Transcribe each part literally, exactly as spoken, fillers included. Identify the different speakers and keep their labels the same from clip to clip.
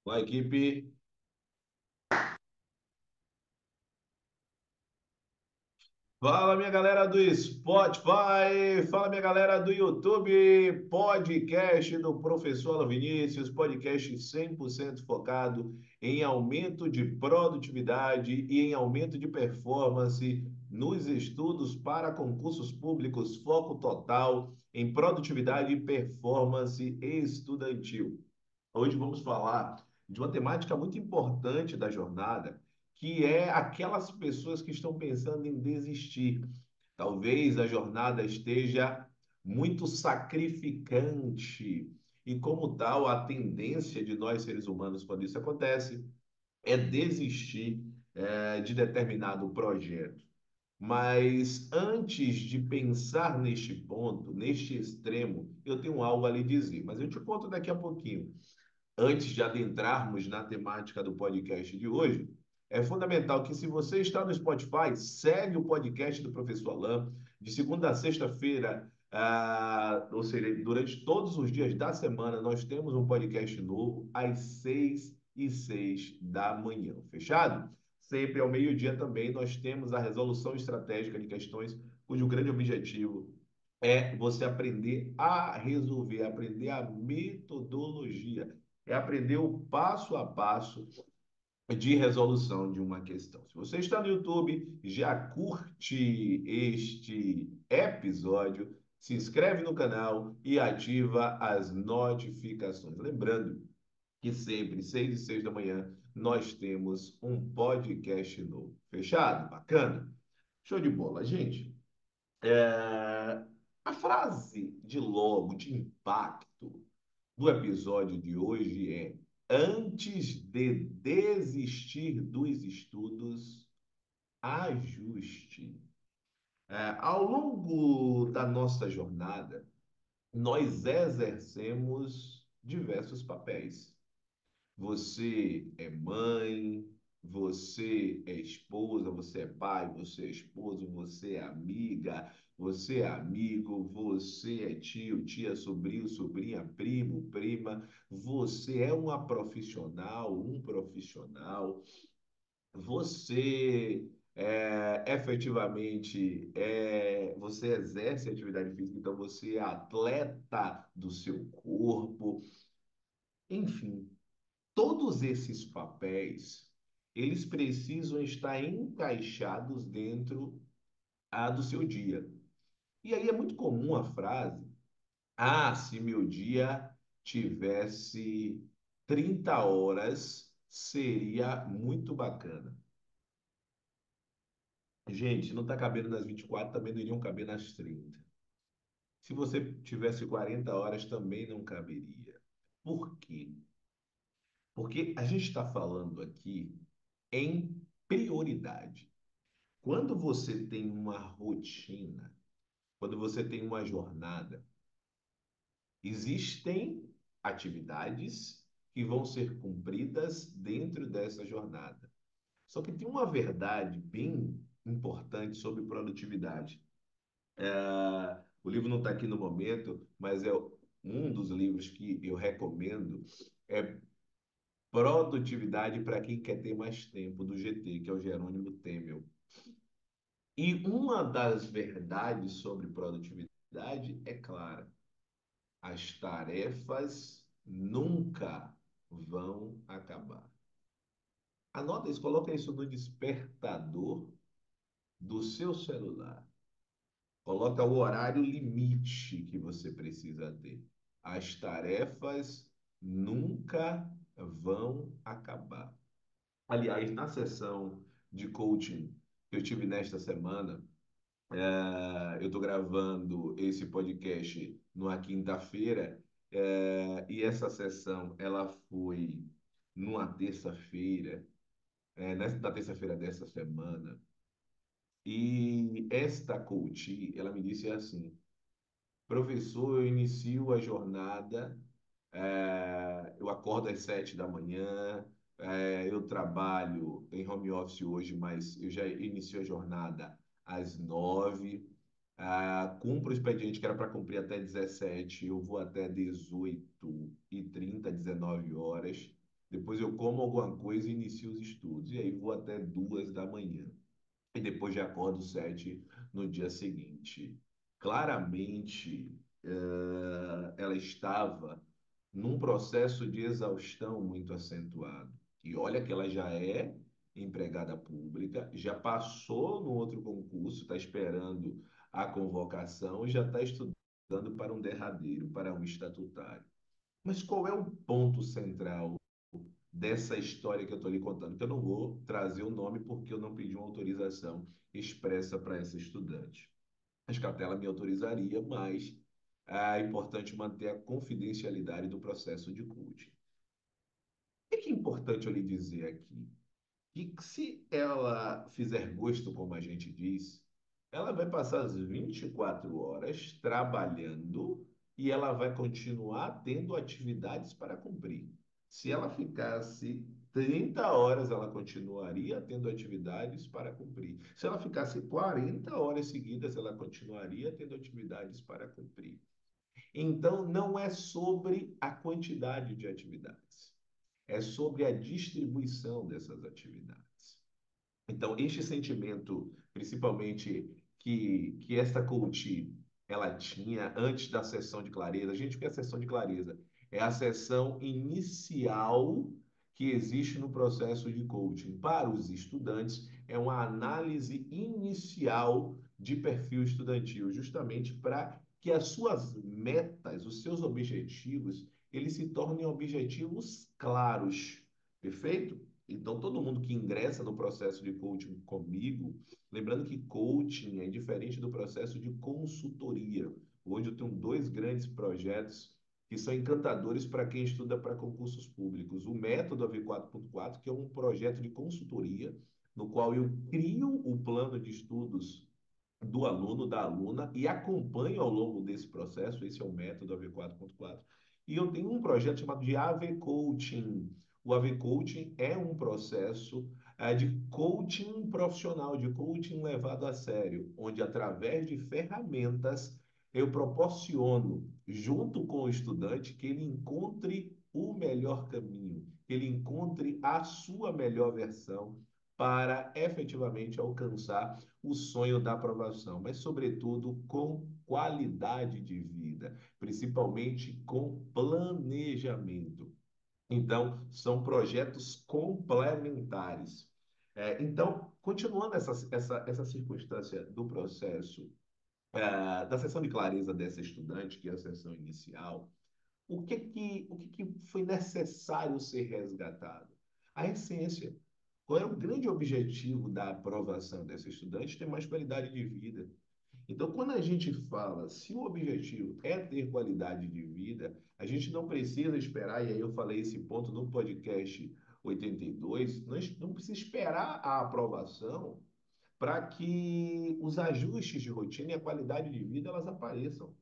Speaker 1: Vai, equipe. Fala, minha galera do Spotify. Fala, minha galera do YouTube. Podcast do Professor Alan Vinícius. Podcast cem por cento focado em aumento de produtividade e em aumento de performance nos estudos para concursos públicos. Foco total em produtividade e performance estudantil. Hoje vamos falar de uma temática muito importante da jornada, que é aquelas pessoas que estão pensando em desistir. Talvez a jornada esteja muito sacrificante e, como tal, a tendência de nós seres humanos, quando isso acontece, é desistir, eh, de determinado projeto. Mas antes de pensar neste ponto, neste extremo, eu tenho algo a lhe dizer, mas eu te conto daqui a pouquinho. Antes de adentrarmos na temática do podcast de hoje, é fundamental que, se você está no Spotify, segue o podcast do Professor Alain, de segunda a sexta-feira, ah, ou seja, durante todos os dias da semana, nós temos um podcast novo às seis e seis da manhã. Fechado? Sempre ao meio-dia também nós temos a resolução estratégica de questões cujo grande objetivo é você aprender a resolver, aprender a metodologia, é aprender o passo a passo de resolução de uma questão. Se você está no YouTube, já curte este episódio, se inscreve no canal e ativa as notificações. Lembrando que sempre, seis e seis da manhã, nós temos um podcast novo. Fechado? Bacana? Show de bola, gente. É, A frase de logo, de impacto do episódio de hoje é: antes de desistir dos estudos, ajuste. É, ao longo da nossa jornada, nós exercemos diversos papéis. Você é mãe, você é esposa, você é pai, você é esposo, você é amiga, você é amigo, você é tio, tia, sobrinho, sobrinha, primo, prima. Você é uma profissional, um profissional. Você é, efetivamente é, você exerce atividade física, então você é atleta do seu corpo. Enfim, todos esses papéis, eles precisam estar encaixados dentro ah, do seu dia. E aí é muito comum a frase: ah, se meu dia tivesse trinta horas, seria muito bacana. Gente, não está cabendo nas vinte e quatro, também não iriam caber nas trinta. Se você tivesse quarenta horas, também não caberia. Por quê? Porque a gente está falando aqui em prioridade. Quando você tem uma rotina, quando você tem uma jornada, existem atividades que vão ser cumpridas dentro dessa jornada. Só que tem uma verdade bem importante sobre produtividade. É, o livro não está aqui no momento, mas é um dos livros que eu recomendo. É Produtividade para quem quer ter mais tempo, do G T, que é o Jerônimo Temel. E uma das verdades sobre produtividade é clara: as tarefas nunca vão acabar. Anota isso, coloca isso no despertador do seu celular. Coloca o horário limite que você precisa ter. As tarefas nunca vão acabar. Aliás, na sessão de coaching que eu tive nesta semana, é, eu estou gravando esse podcast numa quinta-feira, é, e essa sessão ela foi numa terça-feira, é, nessa, na terça-feira dessa semana. E esta coach, ela me disse assim: professor, eu inicio a jornada, é, eu acordo às sete da manhã, é, eu trabalho em home office hoje, mas eu já inicio a jornada às nove. Ah, cumpro o expediente que era para cumprir até dezessete, eu vou até dezoito e trinta, dezenove horas. depois eu como alguma coisa e inicio os estudos, e aí vou até duas da manhã. E depois já acordo sete no dia seguinte. Claramente, eh, ela estava num processo de exaustão muito acentuado. E olha que ela já é empregada pública, já passou no outro concurso, está esperando a convocação e já está estudando para um derradeiro, para um estatutário. Mas qual é o ponto central dessa história que eu estou lhe contando? Que eu não vou trazer o nome porque eu não pedi uma autorização expressa para essa estudante. Acho que até ela me autorizaria, mas é importante manter a confidencialidade do processo de coaching. O que é importante eu lhe dizer aqui? Que se ela fizer gosto, como a gente diz, ela vai passar as vinte e quatro horas trabalhando e ela vai continuar tendo atividades para cumprir. Se ela ficasse trinta horas, ela continuaria tendo atividades para cumprir. Se ela ficasse quarenta horas seguidas, ela continuaria tendo atividades para cumprir. Então, não é sobre a quantidade de atividades, é sobre a distribuição dessas atividades. Então, este sentimento, principalmente que, que esta coach ela tinha antes da sessão de clareza, gente, o que é a sessão de clareza? É a sessão inicial que existe no processo de coaching. Para os estudantes, é uma análise inicial de perfil estudantil, justamente para que as suas metas, os seus objetivos, eles se tornem objetivos claros, perfeito? Então, todo mundo que ingressa no processo de coaching comigo, lembrando que coaching é diferente do processo de consultoria. Hoje eu tenho dois grandes projetos que são encantadores para quem estuda para concursos públicos. O Método A V quatro ponto quatro, que é um projeto de consultoria, no qual eu crio o plano de estudos do aluno, da aluna, e acompanho ao longo desse processo. Esse é o Método A V quatro ponto quatro. E eu tenho um projeto chamado de A V Coaching. O A V Coaching é um processo é, de coaching profissional, de coaching levado a sério, onde através de ferramentas eu proporciono, junto com o estudante, que ele encontre o melhor caminho, que ele encontre a sua melhor versão para efetivamente alcançar o sonho da aprovação, mas, sobretudo, com qualidade de vida, principalmente com planejamento. Então, são projetos complementares. É, então, continuando essa, essa, essa circunstância do processo, é, da sessão de clareza dessa estudante, que é a sessão inicial, o que que, o que que foi necessário ser resgatado? A essência. Qual é o grande objetivo da aprovação dessa estudante? Ter mais qualidade de vida. Então, quando a gente fala, se o objetivo é ter qualidade de vida, a gente não precisa esperar, e aí eu falei esse ponto no podcast oitenta e dois, nós não precisa esperar a aprovação para que os ajustes de rotina e a qualidade de vida elas apareçam.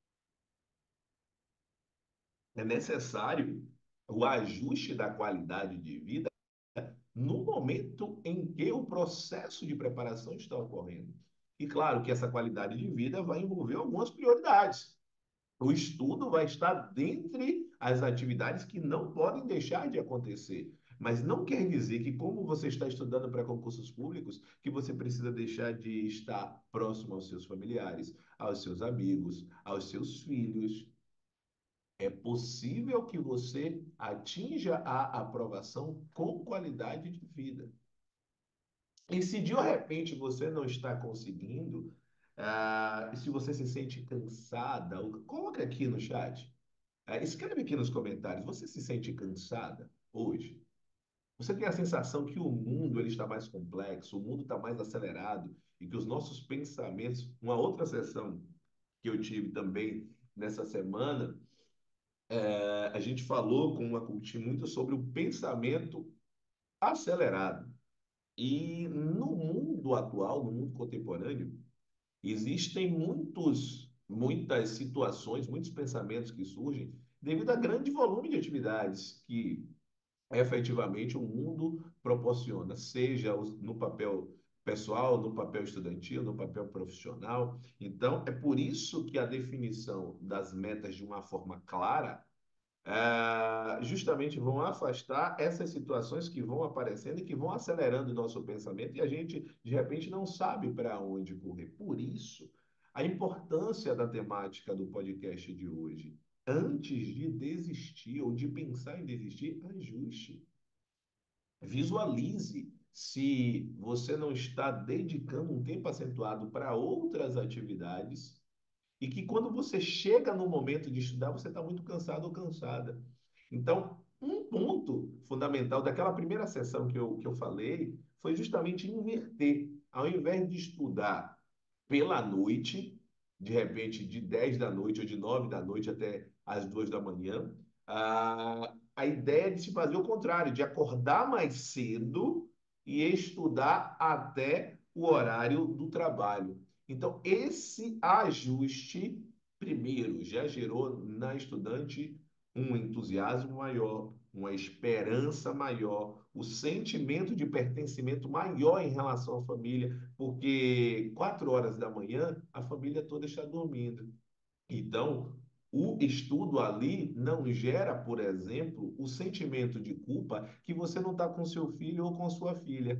Speaker 1: É necessário o ajuste da qualidade de vida no momento em que o processo de preparação está ocorrendo. E claro que essa qualidade de vida vai envolver algumas prioridades. O estudo vai estar dentre as atividades que não podem deixar de acontecer. Mas não quer dizer que, como você está estudando para concursos públicos, que você precisa deixar de estar próximo aos seus familiares, aos seus amigos, aos seus filhos. É possível que você atinja a aprovação com qualidade de vida. E se de repente você não está conseguindo, ah, e se você se sente cansada, coloca aqui no chat. Ah, escreve aqui nos comentários. Você se sente cansada hoje? Você tem a sensação que o mundo ele está mais complexo, o mundo está mais acelerado e que os nossos pensamentos. Uma outra sessão que eu tive também nessa semana, eh, a gente falou com uma coach muito sobre o pensamento acelerado. E no mundo atual, no mundo contemporâneo, existem muitos, muitas situações, muitos pensamentos que surgem devido a grande volume de atividades que efetivamente o mundo proporciona, seja no papel pessoal, no papel estudantil, no papel profissional. Então, é por isso que a definição das metas de uma forma clara ah, justamente vão afastar essas situações que vão aparecendo e que vão acelerando o nosso pensamento e a gente, de repente, não sabe para onde correr. Por isso, a importância da temática do podcast de hoje. Antes de desistir ou de pensar em desistir, ajuste. Visualize se você não está dedicando um tempo acentuado para outras atividades e que quando você chega no momento de estudar, você está muito cansado ou cansada. Então, um ponto fundamental daquela primeira sessão que eu, que eu falei foi justamente inverter. Ao invés de estudar pela noite, de repente de dez da noite ou de nove da noite até as duas da manhã, a, a ideia é de se fazer o contrário, de acordar mais cedo e estudar até o horário do trabalho. Então, esse ajuste, primeiro, já gerou na estudante um entusiasmo maior, uma esperança maior, o sentimento de pertencimento maior em relação à família, porque quatro horas da manhã a família toda está dormindo. Então, o estudo ali não gera, por exemplo, o sentimento de culpa que você não está com seu filho ou com sua filha.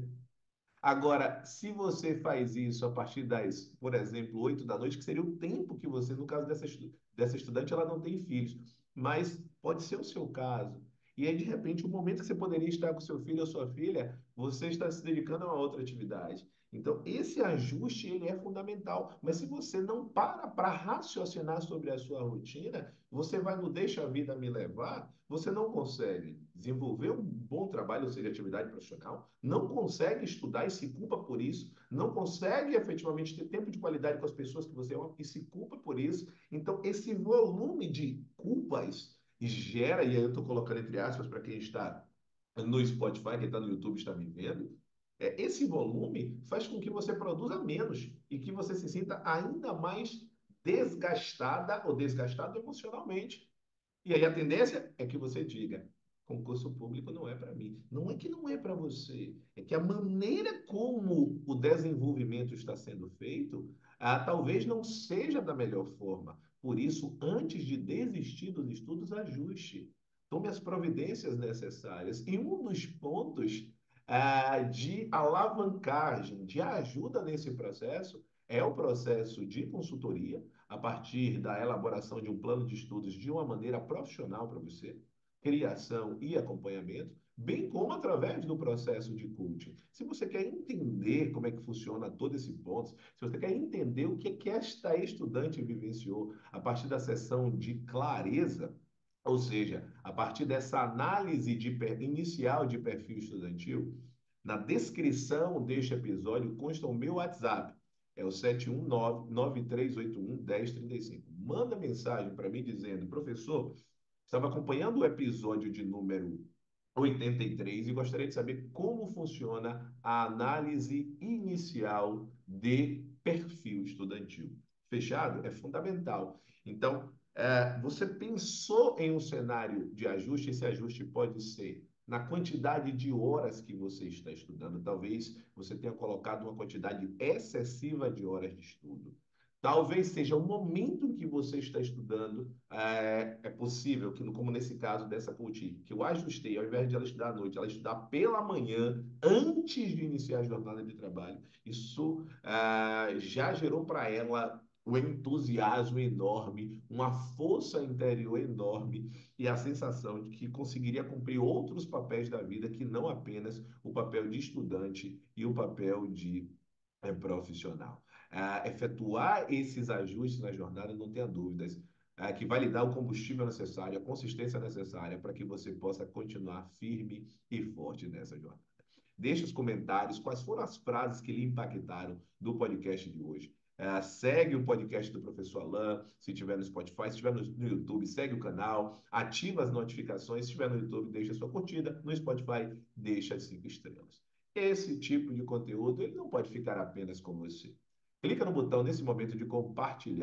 Speaker 1: Agora, se você faz isso a partir das, por exemplo, oito da noite, que seria o tempo que você, no caso dessa, estu- dessa estudante, ela não tem filhos, mas pode ser o seu caso. E aí, de repente, o momento que você poderia estar com seu filho ou sua filha, você está se dedicando a uma outra atividade. Então, esse ajuste, ele é fundamental. Mas se você não para para raciocinar sobre a sua rotina, você vai no deixa a vida me levar, você não consegue desenvolver um bom trabalho, ou seja, atividade profissional, não consegue estudar e se culpa por isso, não consegue efetivamente ter tempo de qualidade com as pessoas que você ama e se culpa por isso. Então, esse volume de culpas gera, e aí eu estou colocando entre aspas para quem está no Spotify, quem está no YouTube está me vendo, é, esse volume faz com que você produza menos e que você se sinta ainda mais desgastada ou desgastado emocionalmente. E aí a tendência é que você diga: concurso público não é para mim. Não é que não é para você, é que a maneira como o desenvolvimento está sendo feito, ah, talvez não seja da melhor forma. Por isso, antes de desistir dos estudos, ajuste. Tome as providências necessárias. E um dos pontos ah, de alavancagem, de ajuda nesse processo, é o processo de consultoria a partir da elaboração de um plano de estudos de uma maneira profissional para você, criação e acompanhamento, bem como através do processo de coaching. Se você quer entender como é que funciona todo esse ponto, se você quer entender o que é que esta estudante vivenciou a partir da sessão de clareza, ou seja, a partir dessa análise de inicial de perfil estudantil, na descrição deste episódio consta o meu WhatsApp. É o sete um nove, nove três oito um, um zero três cinco. Manda mensagem para mim dizendo: professor, estava acompanhando o episódio de número oitenta e três e gostaria de saber como funciona a análise inicial de perfil estudantil. Fechado? É fundamental. Então, é, você pensou em um cenário de ajuste? Esse ajuste pode ser na quantidade de horas que você está estudando. Talvez você tenha colocado uma quantidade excessiva de horas de estudo. Talvez seja o momento em que você está estudando. É, é possível que, como nesse caso dessa coach, que eu ajustei, ao invés de ela estudar à noite, ela estudar pela manhã, antes de iniciar a jornada de trabalho. Isso ah, já gerou para ela um entusiasmo enorme, uma força interior enorme e a sensação de que conseguiria cumprir outros papéis da vida que não apenas o papel de estudante e o papel de é, profissional. Ah, efetuar esses ajustes na jornada, não tenha dúvidas, ah, que vai lhe dar o combustível necessário, a consistência necessária para que você possa continuar firme e forte nessa jornada. Deixe os comentários quais foram as frases que lhe impactaram do podcast de hoje. Uh, segue o podcast do Professor Alain, se estiver no Spotify, se estiver no, no YouTube, segue o canal, ativa as notificações, se estiver no YouTube, deixa a sua curtida, no Spotify, deixa as cinco estrelas. Esse tipo de conteúdo, ele não pode ficar apenas com você. Clica no botão nesse momento de compartilhar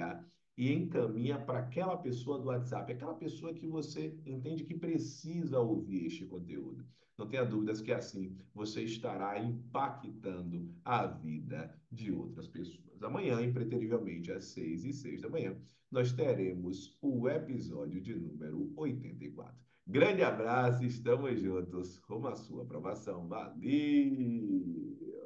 Speaker 1: e encaminha para aquela pessoa do WhatsApp, aquela pessoa que você entende que precisa ouvir este conteúdo. Não tenha dúvidas que assim você estará impactando a vida de outras pessoas. Amanhã, impreterivelmente, às seis e seis da manhã, nós teremos o episódio de número oitenta e quatro. Grande abraço, estamos juntos. Rumo à sua aprovação. Valeu!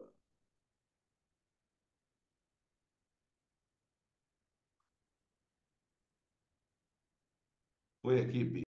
Speaker 1: Foi, equipe.